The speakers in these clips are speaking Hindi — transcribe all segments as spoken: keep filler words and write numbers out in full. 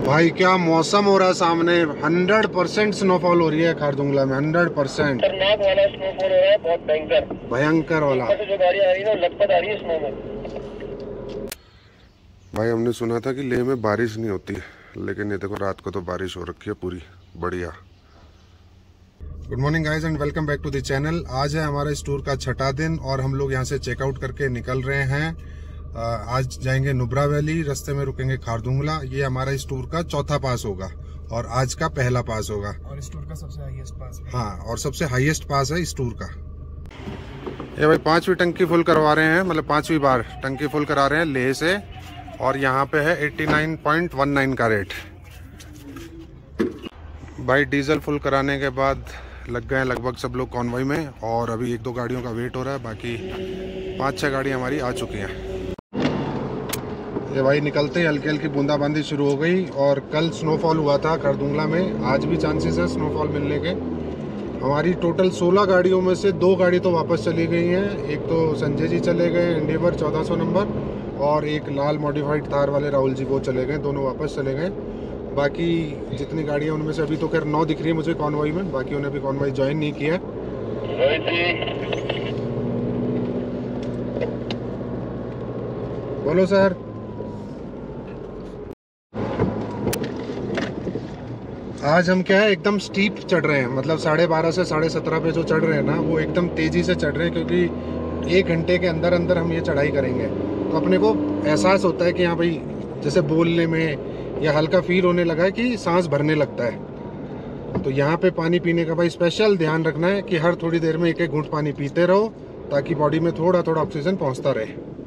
भाई क्या मौसम हो रहा है सामने, हंड्रेड परसेंट स्नोफॉल हो रही है खारदुंगला में, हंड्रेड परसेंट वाला स्नोफॉल हो रहा है, बहुत भयंकर भयंकर वाला। जो गाड़ी आ रही है ना लटपट आ रही है स्नो में। भाई हमने सुना था कि लेह में बारिश नहीं होती, लेकिन ये देखो रात को तो बारिश हो रखी है पूरी बढ़िया। Good morning guys and welcome back to the channel. आज है हमारा इस टूर का छठा दिन और हम लोग यहाँ से चेकआउट करके निकल रहे हैं। आज जाएंगे नुब्रा वैली, रास्ते में रुकेंगे खारदुंगला। ये हमारा इस टूर का चौथा पास होगा और आज का पहला पास होगा और इस टूर का सबसे हाईएस्ट पास है। हाँ, और सबसे हाईएस्ट पास है इस टूर का। ये भाई पांचवी टंकी फुल करवा रहे हैं, मतलब पांचवी बार टंकी फुल करा रहे हैं लेह से, और यहाँ पे है नवासी पॉइंट उन्नीस का रेट। भाई डीजल फुल कराने के बाद लग गए लगभग सब लोग कॉन्वॉय में, और अभी एक दो गाड़ियों का वेट हो रहा है, बाकी पाँच छः गाड़ी हमारी आ चुकी हैं। ये भाई निकलते ही हल्की हल्की बूंदाबांदी शुरू हो गई, और कल स्नोफॉल हुआ था खारदुंगला में, आज भी चांसेस है स्नोफॉल मिलने के। हमारी टोटल सोलह गाड़ियों में से दो गाड़ी तो वापस चली गई हैं। एक तो संजय जी चले गए एंडेवर चौदह सौ नंबर, और एक लाल मॉडिफाइड थार वाले राहुल जी वो चले गए, दोनों वापस चले गए। बाकी जितनी गाड़ियाँ उनमें से अभी तो खैर नौ दिख रही है मुझे कॉन्वॉय में, बाकी उन्हें भी कॉन्वॉय ज्वाइन नहीं किया। बोलो सर। आज हम क्या है एकदम स्टीप चढ़ रहे हैं, मतलब साढ़े बारह से साढ़े सत्रह पे जो चढ़ रहे हैं ना, वो एकदम तेजी से चढ़ रहे हैं, क्योंकि एक घंटे के अंदर अंदर हम ये चढ़ाई करेंगे। तो अपने को एहसास होता है कि हाँ भाई, जैसे बोलने में या हल्का फील होने लगा है कि सांस भरने लगता है। तो यहाँ पे पानी पीने का भाई स्पेशल ध्यान रखना है कि हर थोड़ी देर में एक एक घूंट पानी पीते रहो, ताकि बॉडी में थोड़ा थोड़ा ऑक्सीजन पहुँचता रहे।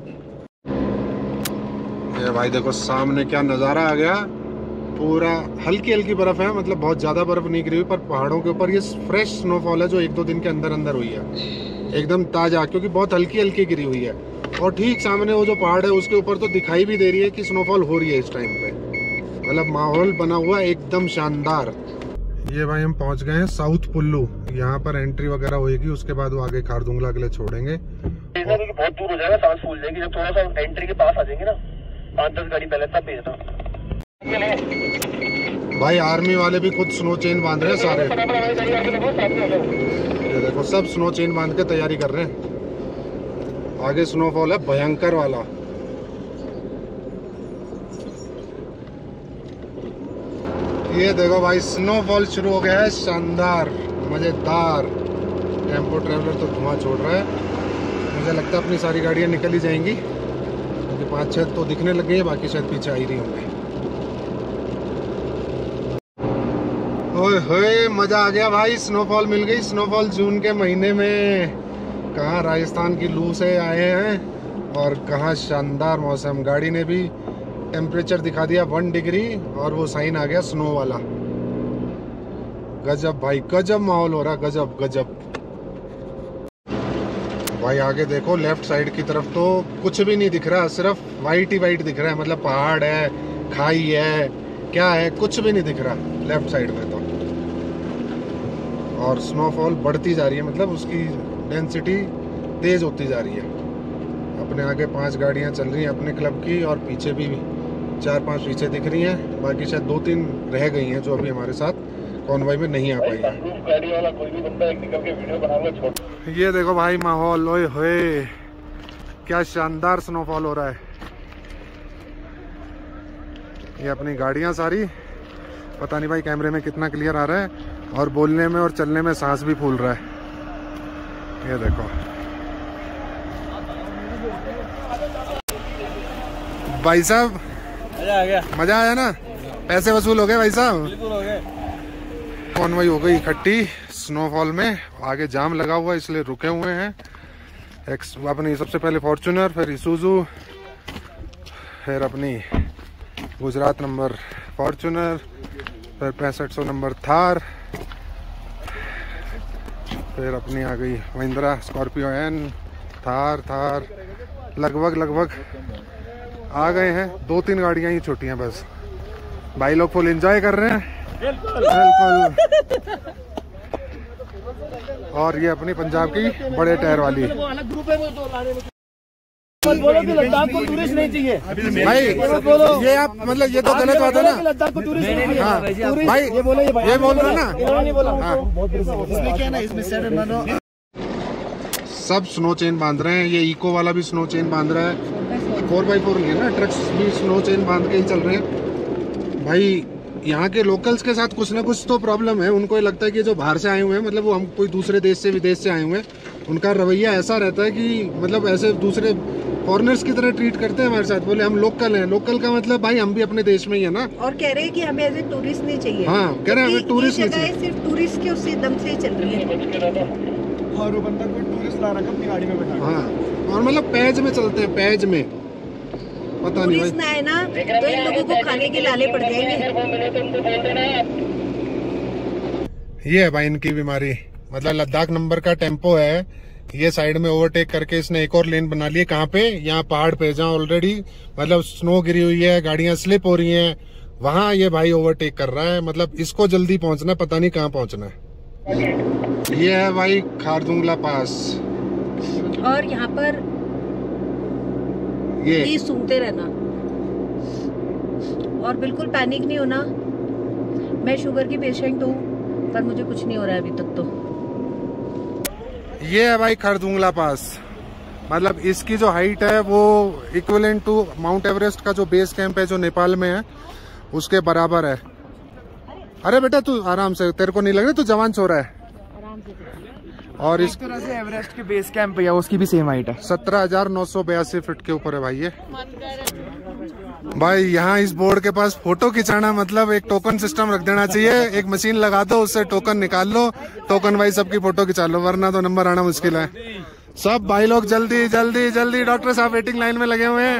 ये भाई देखो सामने क्या नज़ारा आ गया, पूरा हल्की हल्की बर्फ है, मतलब बहुत ज़्यादा बर्फ नहीं गिरी हुई, पर पहाड़ों के ऊपर ये फ्रेश स्नोफॉल है जो एक दो दिन के अंदर अंदर हुई है, एकदम ताज़ा, क्योंकि बहुत हल्की हल्की गिरी हुई है। और ठीक सामने वो जो पहाड़ है उसके ऊपर तो दिखाई भी दे रही है कि स्नोफॉल हो रही है इस टाइम पे, मतलब माहौल बना हुआ एकदम शानदार। ये भाई हम पहुंच गए हैं साउथ पुल्लू, यहाँ पर एंट्री वगैरह होगी, उसके बाद वो आगे खारदुंगला के लिए छोड़ेंगे। बहुत दूर हो जाएगा, सांस फूल जाएगी, जब थोड़ा सा एंट्री के पास आ जाएंगे ना, पाँच दस गाड़ी पहले तब भेजना। भाई आर्मी वाले भी खुद स्नो चेन बांध रहे हैं सारे, ये देखो सब स्नो चेन बांध के तैयारी कर रहे हैं। आगे स्नोफॉल है भयंकर वाला। ये देखो भाई स्नोफॉल शुरू हो गया है, शानदार मजेदार। टेम्पो ट्रेवलर तो धुआं छोड़ रहा है, मुझे लगता है अपनी सारी गाड़ियां निकल ही जाएंगी, क्योंकि पाँच छः तो दिखने लग गई है, बाकी शायद पीछे आ ही रही होंगे। ओए होए मजा आ गया भाई, स्नोफॉल मिल गई। स्नोफॉल जून के महीने में, कहाँ राजस्थान की लू से आए हैं और कहाँ शानदार मौसम। गाड़ी ने भी टेम्परेचर दिखा दिया वन डिग्री, और वो साइन आ गया स्नो वाला। गजब भाई गजब माहौल हो रहा, गजब गजब। भाई आगे देखो लेफ्ट साइड की तरफ तो कुछ भी नहीं दिख रहा, सिर्फ वाइट ही वाइट दिख रहा है, मतलब पहाड़ है, खाई है, क्या है, कुछ भी नहीं दिख रहा लेफ्ट साइड में तो। और स्नोफॉल बढ़ती जा रही है, मतलब उसकी डेंसिटी तेज होती जा रही है। अपने आगे पांच गाड़ियां चल रही हैं अपने क्लब की, और पीछे भी चार पांच पीछे दिख रही हैं, बाकी शायद दो तीन रह गई हैं जो अभी हमारे साथ कॉन्वॉय में नहीं आ पाई है। गाड़ी वाला कोई भी बंदा एक निकल के वीडियो बनाऊंगा छोड़। ये देखो भाई माहौल, ओए होए क्या शानदार स्नोफॉल हो रहा है। ये अपनी गाड़ियां सारी, पता नहीं भाई कैमरे में कितना क्लियर आ रहा है, और बोलने में और चलने में सांस भी फूल रहा है। ये देखो भाई साहब, मजा आ गया, मजा आया ना, पैसे वसूल हो गए भाई साहब, बिल्कुल हो गए। कॉन्वॉय हो गई इकट्ठी स्नोफॉल में, आगे जाम लगा हुआ इसलिए रुके हुए हैं। एक्स अपनी सबसे पहले फॉर्च्यूनर, फिर इसूजू, फिर अपनी गुजरात नंबर फॉर्च्यूनर, फिर पैंसठ सौ नंबर थार, फिर अपनी आ गई महिंद्रा स्कॉर्पियो एन, थार थार लगभग लगभग आ गए हैं। दो तीन गाड़ियां ही छोटी हैं बस। भाई लोग फुल एंजॉय कर रहे हैं, बिल्कुल। और ये अपनी पंजाब की बड़े टायर वाली। बोलो कि लद्दाख को टूरिस्ट नहीं चाहिए भाई, ये आप मतलब ये तो गलत बात है ना। लद्दाख को टूरिस्ट नहीं चाहिए। हाँ भाई, ये बोले ये बोल रहे हो ना। इन्होंने बोला। हाँ। इसमें क्या ना, इसमें सेट मानो सब स्नो चेन बांध रहे हैं। ये इको वाला भी स्नो चेन बांध रहा है। फोर बाई फोर नहीं है ना, ट्रक्स भी स्नो चेन बांध के ही चल रहे हैं भाई। यहाँ के लोकल्स के साथ कुछ ना कुछ तो प्रॉब्लम है। उनको ये लगता है कि जो बाहर से आए हुए हैं, मतलब वो हम कोई दूसरे देश से विदेश से आए हुए हैं, उनका रवैया ऐसा रहता है कि मतलब ऐसे दूसरे फॉरेनर्स की तरह ट्रीट करते हैं हमारे साथ। बोले हम लोकल हैं। लोकल का मतलब भाई हम भी अपने देश में ही है ना। और कह रहे हैं कि हमें एज ए टूरिस्ट नहीं चाहिए। हाँ, कह रहे हैं हमें टूरिस्ट नहीं चाहिए। सिर्फ टूरिस्ट के उसी दम से चल रही है। और वो बंदा कोई टूरिस्ट ला रखा अपनी गाड़ी में बैठा। हाँ, और मतलब पैज में चलते हैं, पैज में। पता नहीं भाई, टूरिस्ट ना है ना तो इन लोगों को खाने के लाले पड़ जाएंगे। ये है भाई इनकी बीमारी। मतलब लद्दाख नंबर का टेम्पो है, ये साइड में ओवरटेक करके इसने एक और लेन बना ली है। कहाँ पे? यहाँ पहाड़ पे, जहाँ ऑलरेडी मतलब स्नो गिरी हुई है, गाड़ियां स्लिप हो रही हैं, वहाँ ये भाई ओवरटेक कर रहा है। मतलब इसको जल्दी पहुंचना है, पता नहीं कहाँ पहुंचना है। ये है भाई खारदुंगला पास। और यहाँ पर ये ये सूंघते रहना और बिल्कुल पैनिक नहीं होना। मैं शुगर की पेशेंट हूँ पर मुझे कुछ नहीं हो रहा है अभी तक तो। ये है भाई खारदुंगला पास। मतलब इसकी जो हाइट है वो इक्विवेलेंट टू माउंट एवरेस्ट का जो बेस कैंप है जो नेपाल में है, उसके बराबर है। अरे बेटा तू आराम से, तेरे को नहीं लग रहा तू जवान छोरा है। और इस तरह से एवरेस्ट के बेस कैंप है, उसकी भी सेम हाइट है। सत्रह हजार नौ सौ बयासी फीट के ऊपर है भाई ये। भाई यहाँ इस बोर्ड के पास फोटो खिंचाना मतलब एक टोकन सिस्टम रख देना चाहिए। एक मशीन लगा दो, उससे टोकन निकाल लो, टोकन भाई सबकी फोटो खिंचा लो, वरना तो नंबर आना मुश्किल है। सब भाई लोग जल्दी जल्दी जल्दी, डॉक्टर साहब वेटिंग लाइन में लगे हुए हैं।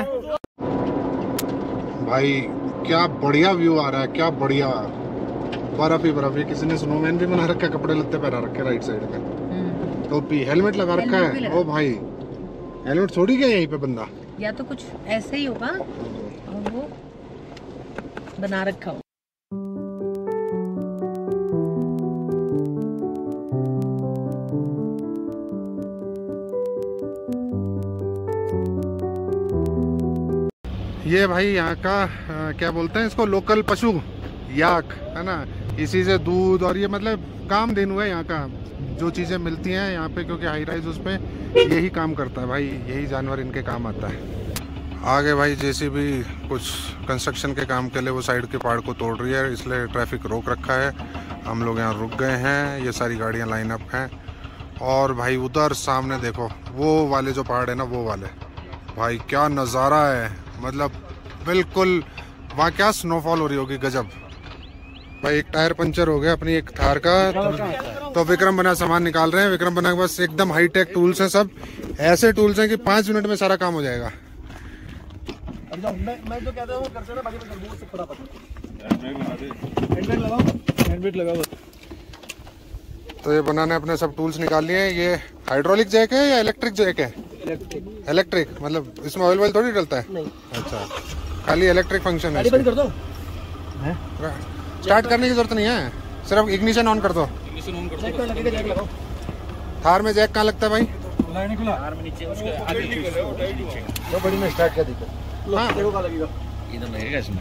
भाई क्या बढ़िया व्यू आ रहा है, क्या बढ़िया। बर्फ ही बर्फ। ये किसी ने स्नोमैन भी बना रखा है, कपड़े लत्ते पहना रखे राइट साइड पे, टोपी, हेलमेट लगा रखा है। ओ भाई हेलमेट छोड़ी गया यहीं पे बंदा, या तो कुछ ऐसे ही होगा और वो बना रखा हो। ये भाई यहाँ का आ, क्या बोलते हैं इसको, लोकल पशु याक है ना। इसी से दूध और ये मतलब काम दिन हुआ है यहाँ का। जो चीज़ें मिलती हैं यहाँ पे, क्योंकि हाई राइज उस पे यही काम करता है भाई, यही जानवर इनके काम आता है। आगे भाई जेसीबी कुछ कंस्ट्रक्शन के काम के लिए वो साइड के पहाड़ को तोड़ रही है, इसलिए ट्रैफिक रोक रखा है। हम लोग यहाँ रुक गए हैं, ये सारी गाड़ियाँ लाइन अप हैं। और भाई उधर सामने देखो वो वाले जो पहाड़ है ना, वो वाले भाई क्या नज़ारा है। मतलब बिल्कुल वहाँ क्या स्नोफॉल हो रही होगी, गजब। भाई एक टायर पंचर हो गया अपनी एक थार का, तो, तो विक्रम बना सामान निकाल रहे हैं। विक्रम बना के पास एकदम हाईटेक टूल्स हैं, सब ऐसे टूल्स हैं कि पाँच मिनट में सारा काम हो जाएगा। मैं मैं तो कहता हूँ वो करते ना, बाकी मैं से फटाफट हैंडब्रेक लगाओ, हैंडब्रेक लगाओ। तो ये बनाने अपने सब टूल्स निकाल लिए हैं। ये हाइड्रोलिक जैक है या इलेक्ट्रिक जैक है? इलेक्ट्रिक। इलेक्ट्रिक मतलब इसमें ऑयल वॉयल थोड़ी डलता है? नहीं। अच्छा, खाली इलेक्ट्रिक फंक्शन है। बंद कर दो। स्टार्ट करने की जरूरत नहीं है, सिर्फ इग्निशन ऑन कर दो। इग्निशन ऑन कर दो, लगेगा जैक लगाओ। थार में जैक कहाँ लगता है भाई? लाइन खुला, थार में नीचे उसके आगे नीचे। तो बड़ी में स्टार्ट कर दीजिए। हाँ, देखो कहाँ लगेगा। इधर लगेगा इसमें।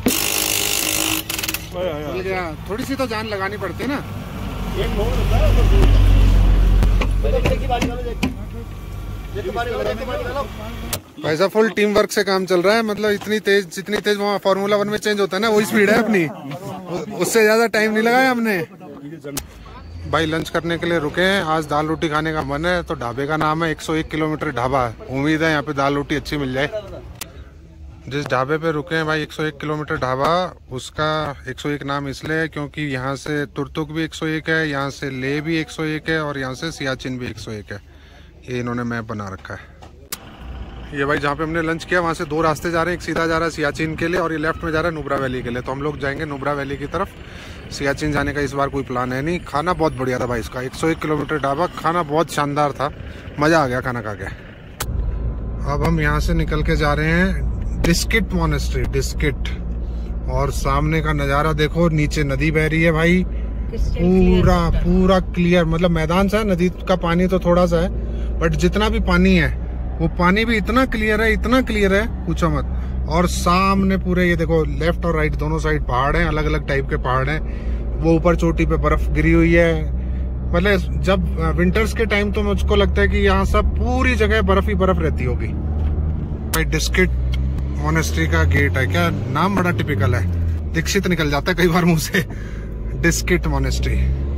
थोड़ी सी तो जान लगानी पड़ती है ना। एक मोड़ होता है तो जैक की बारी वाला जैक जैक की बारी वाला जैक की बारी वाला। भाई साहब फुल टीम वर्क से काम चल रहा है। मतलब इतनी तेज, जितनी तेज वहाँ फार्मूला वन में चेंज होता है ना, वही स्पीड है अपनी, उससे ज्यादा टाइम नहीं लगाया हमने। भाई लंच करने के लिए रुके हैं, आज दाल रोटी खाने का मन है। तो ढाबे का नाम है एक सौ एक किलोमीटर ढाबा। उम्मीद है यहाँ पे दाल रोटी अच्छी मिल जाए। जिस ढाबे पे रुके हैं भाई एक सौ एक किलोमीटर ढाबा, उसका एक सौ एक नाम इसलिए क्योंकि यहाँ से तुरतुक भी एक सौ एक है, यहाँ से ले भी एक सौ एक है और यहाँ से सियाचिन भी एक सौ एक है। ये इन्होंने मैप बना रखा है। ये भाई जहाँ पे हमने लंच किया वहाँ से दो रास्ते जा रहे हैं, एक सीधा जा रहा है सियाचिन के लिए और ये लेफ्ट में जा रहा है नुब्रा वैली के लिए। तो हम लोग जाएंगे नुब्रा वैली की तरफ। सियाचिन जाने का इस बार कोई प्लान है नहीं। खाना बहुत बढ़िया था भाई इसका, एक सौ एक किलोमीटर ढाबा, खाना बहुत शानदार था, मज़ा आ गया खाना खा के। अब हम यहाँ से निकल के जा रहे हैं डिस्किट मॉनेस्ट्री, डिस्किट। और सामने का नज़ारा देखो, नीचे नदी बह रही है भाई, पूरा पूरा क्लियर। मतलब मैदान सा है, नदी का पानी तो थोड़ा सा है, बट जितना भी पानी है वो पानी भी इतना क्लियर है, इतना क्लियर है पूछो मत। और सामने पूरे ये देखो लेफ्ट और राइट दोनों साइड पहाड़ हैं, अलग अलग टाइप के पहाड़ हैं। वो ऊपर चोटी पे बर्फ गिरी हुई है। मतलब जब विंटर्स के टाइम तो मुझको लगता है कि यहाँ सब पूरी जगह बर्फ ही बर्फ रहती होगी। भाई डिस्किट मोनेस्ट्री का गेट है, क्या नाम बड़ा टिपिकल है, दीक्षित निकल जाता है कई बार मुंह से। डिस्किट मोनेस्ट्री।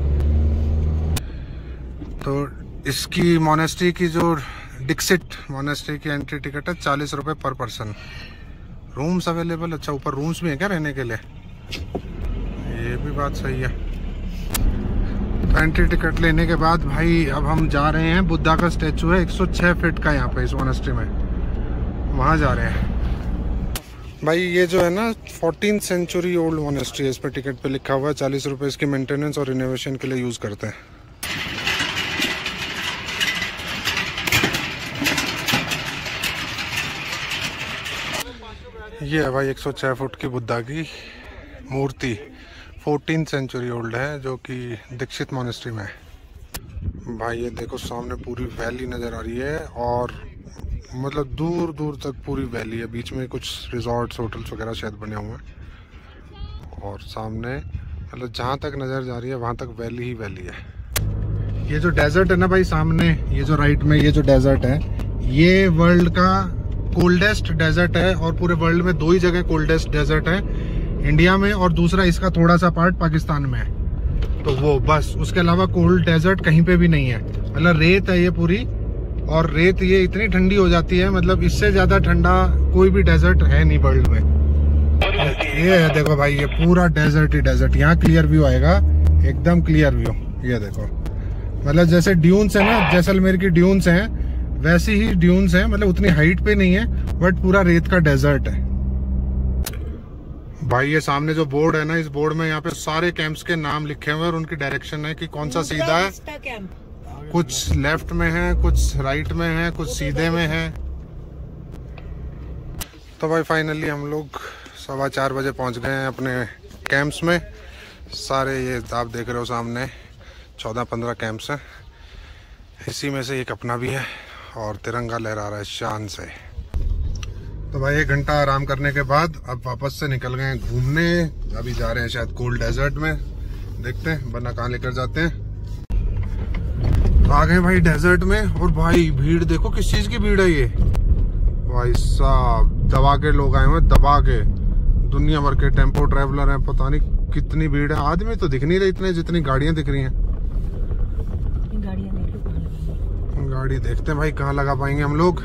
तो इसकी मोनेस्ट्री की जो डिक्सिट मोनेस्ट्री की एंट्री टिकट है चालीस रुपए पर पर्सन। रूम्स अवेलेबल, अच्छा ऊपर रूम्स भी है क्या रहने के लिए, ये भी बात सही है। तो एंट्री टिकट लेने के बाद भाई अब हम जा रहे हैं, बुद्धा का स्टैचू है एक सौ छह फीट का यहाँ पे इस मोनेस्ट्री में, वहाँ जा रहे हैं। भाई ये जो है ना फोर्टीन सेंचुरी ओल्ड मोनेस्ट्री है, इस पर टिकट पे लिखा हुआ है चालीस रुपए इसकी मेंटेनेंस और रिनोवेशन के लिए यूज करते हैं। ये है भाई एक सौ छह फुट की बुद्धा की मूर्ति, फोर्टीन सेंचुरी ओल्ड है, जो कि दीक्षित मोनेस्ट्री में है। भाई ये देखो सामने पूरी वैली नज़र आ रही है और मतलब दूर दूर तक पूरी वैली है। बीच में कुछ रिजॉर्ट्स होटल्स वगैरह शायद बने हुए हैं और सामने मतलब जहाँ तक नज़र जा रही है वहाँ तक वैली ही वैली है। ये जो डेजर्ट है ना भाई सामने, ये जो राइट में ये जो डेजर्ट है, ये वर्ल्ड का कोल्डेस्ट डेजर्ट है और पूरे वर्ल्ड में दो ही जगह कोल्डेस्ट डेजर्ट है, इंडिया में और दूसरा इसका थोड़ा सा पार्ट पाकिस्तान में है। तो वो बस, उसके अलावा कोल्ड डेजर्ट कहीं पे भी नहीं है। मतलब रेत है ये पूरी, और रेत ये इतनी ठंडी हो जाती है, मतलब इससे ज्यादा ठंडा कोई भी डेजर्ट है नहीं वर्ल्ड में। ये है देखो भाई, ये पूरा डेजर्ट ही डेजर्ट। यहाँ क्लियर व्यू आएगा, एकदम क्लियर व्यू। ये देखो मतलब जैसे ड्यून्स है ना, जैसलमेर की ड्यून्स हैं, वैसी ही ड्यून्स हैं। मतलब उतनी हाइट पे नहीं है बट पूरा रेत का डेजर्ट है। भाई ये सामने जो बोर्ड है ना, इस बोर्ड में यहाँ पे सारे कैंप्स के नाम लिखे हुए हैं और उनकी डायरेक्शन है कि कौन सा सीधा है, कुछ लेफ्ट में है, कुछ राइट में है, कुछ सीधे में है। तो भाई फाइनली हम लोग सवा चार बजे पहुंच गए हैं अपने कैंप्स में। सारे ये आप देख रहे हो सामने चौदह पंद्रह कैंप्स हैं, इसी में से एक अपना भी है और तिरंगा लहरा रहा है शान से। तो भाई एक घंटा आराम करने के बाद अब वापस से निकल गए घूमने। अभी जा रहे हैं शायद कोल्ड डेजर्ट में, देखते हैं वरना कहाँ लेकर जाते हैं। आ गए भाई डेजर्ट में और भाई भीड़ देखो, किस चीज की भीड़ है ये भाई साहब। दबा के लोग आए हुए, दबा के, दुनिया भर के टेम्पो ट्रेवलर हैं, पता नहीं कितनी भीड़ है। आदमी तो दिख नहीं रहे इतने जितनी गाड़ियां दिख रही हैं। गाड़ी देखते हैं भाई कहाँ लगा पाएंगे हम लोग।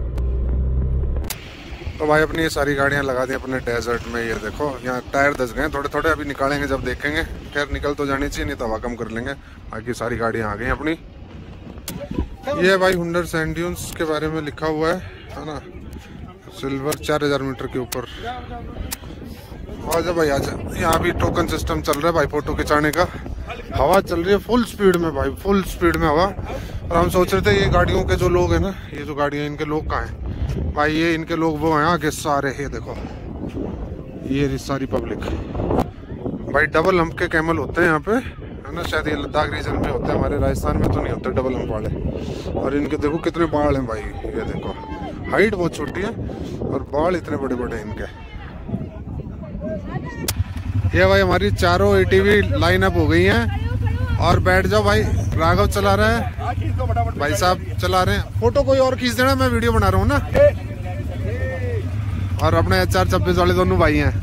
तो भाई अपनी ये सारी गाड़ियां लगा दी अपने डेजर्ट में। ये देखो यहाँ टायर दस गए थोड़े थोड़े, अभी निकालेंगे जब देखेंगे। खैर निकल तो जानी चाहिए, नहीं तो हवा कम कर लेंगे। बाकी सारी गाड़ियां आ गई अपनी। ये भाई हुंडर सैंड ड्यून्स के बारे में लिखा हुआ है है ना, सिल्वर चार हजार मीटर के ऊपर। आजा भाई आजा, यहाँ भी टोकन सिस्टम चल रहा है भाई फोटो खिंचाने का। हवा चल रही है फुल स्पीड में भाई, फुल स्पीड में हवा। और हम सोच रहे थे ये गाड़ियों के जो लोग हैं ना, ये जो गाड़ियाँ इनके लोग कहाँ हैं भाई, ये इनके लोग वो हैं आगे सारे। ये देखो ये सारी पब्लिक भाई। डबल हम्प के कैमल होते हैं यहाँ पे है ना, शायद ये लद्दाख रीजन में होते हैं, हमारे राजस्थान में तो नहीं होते डबल हम्प वाले। और इनके देखो कितने बाल हैं भाई, ये देखो हाइट बहुत छोटी है और बाल इतने बड़े बड़े हैं इनके। ये भाई हमारी चारों एटीवी लाइन अप हो गई हैं और बैठ जाओ भाई। राघव चला रहा है, भाई साहब चला रहे हैं। फोटो कोई और खींच देना, मैं वीडियो बना रहा हूँ ना। और अपने एच आर छब्बीस वाले दोनों भाई हैं।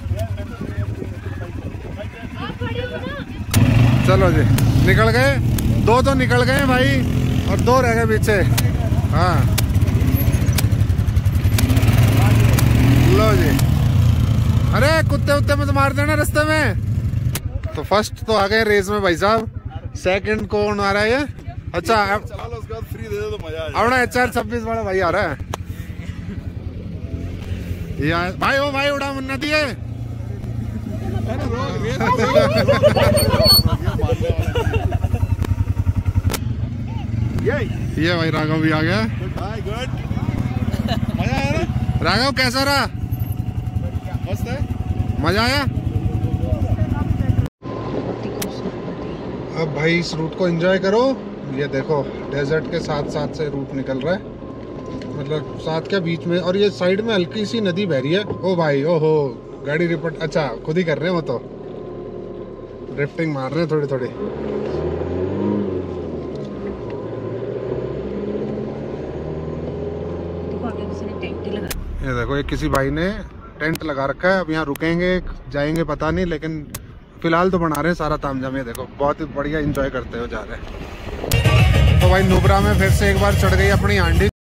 चलो जी निकल गए, दो तो निकल गए भाई और दो रह गए पीछे। हाँ लो जी, अरे कुत्ते उत्ते में तो मार देना रास्ते में। तो फर्स्ट तो आ गए रेस में भाई साहब, सेकंड कौन आ रहा है ये? अच्छा फ्री दे दो तो मजा आ जाए। अपना एच आर छब्बीस वाला भाई आ रहा है यार। भाई ओ भाई उड़ा मुन्ना दिए। ये भाई राघव भी आ गया। मजा आया ना राघव, कैसा रहा? मस्त है, मजा आया। अब भाई इस रूट को एंजॉय करो। ये देखो डेजर्ट के साथ साथ से रूट निकल रहा है, मतलब साथ क्या बीच में, और ये साइड में हल्की सी नदी बह रही है। ओ भाई ओहो, गाड़ी रिपोर्ट, अच्छा खुद ही कर रहे हैं वो तो, ड्रिफ्टिंग मार रहे हैं थोड़ी थोड़ी। देखो आगे किसी ने टेंट ही लगा। ये देखो ये किसी भाई ने टेंट लगा रखा है। अब यहाँ रुकेंगे जाएंगे पता नहीं, लेकिन फिलहाल तो बना रहे हैं सारा तामझाम। ये देखो बहुत ही बढ़िया एंजॉय करते हुए जा रहे हैं। तो भाई नुब्रा में फिर से एक बार चढ़ गई अपनी आंधी।